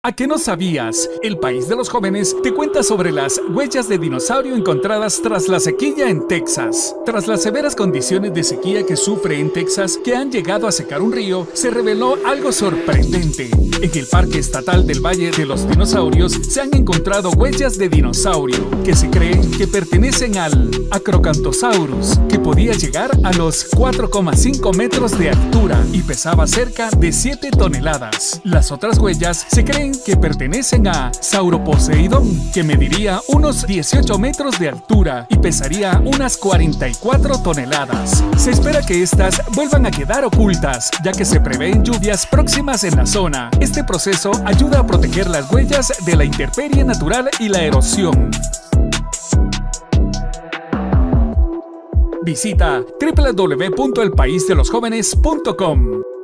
¿A qué no sabías? El País de los Jóvenes te cuenta sobre las huellas de dinosaurio encontradas tras la sequía en Texas. Tras las severas condiciones de sequía que sufre en Texas, que han llegado a secar un río, se reveló algo sorprendente. En el Parque Estatal del Valle de los Dinosaurios se han encontrado huellas de dinosaurio que se creen que pertenecen al Acrocanthosaurus, que podía llegar a los 4,5 metros de altura y pesaba cerca de 7 toneladas. Las otras huellas se creen que pertenecen a Sauroposeidon, que mediría unos 18 metros de altura y pesaría unas 44 toneladas. Se espera que estas vuelvan a quedar ocultas, ya que se prevén lluvias próximas en la zona. Este proceso ayuda a proteger las huellas de la intemperie natural y la erosión. Visita www.elpaisdelosjovenes.com.